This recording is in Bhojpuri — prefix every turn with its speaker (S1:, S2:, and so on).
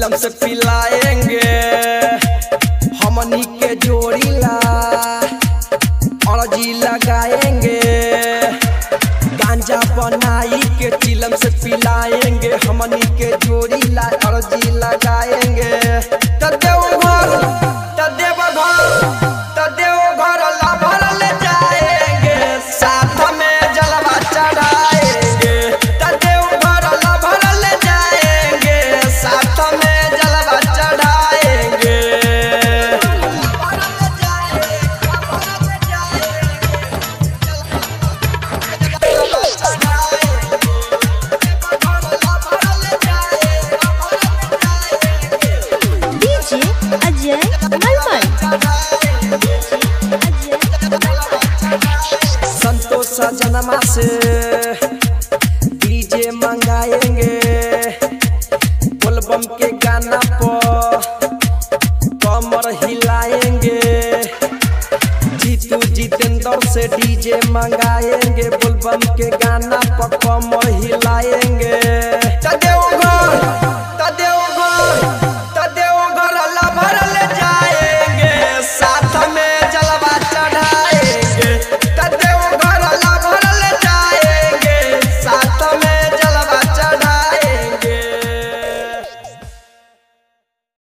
S1: चिलम से पिलाएंगे हमनी के जोड़ीला अर्जी लगाएंगे गांजा बनाई के चिलम से पिलाएंगे हमनी के जोड़ीला अर्जी लगाएंगे तदेवघर लाभर ले जाएंगे साथ में जलवा चढ़ाएंगे तदेवघर लाभर ले जाएंगे साथ में जलवा चढ़ाएंगे
S2: डीजे अजय मलमल
S1: संतोष सजनमा से डीजे मंगाएंगे बोलबम के गाना पर कमर हिलाएंगे जीतू जितेंद्र से डीजे मंगाएंगे बोलबम के गाना पर कमर हिलाएंगे तदेवघर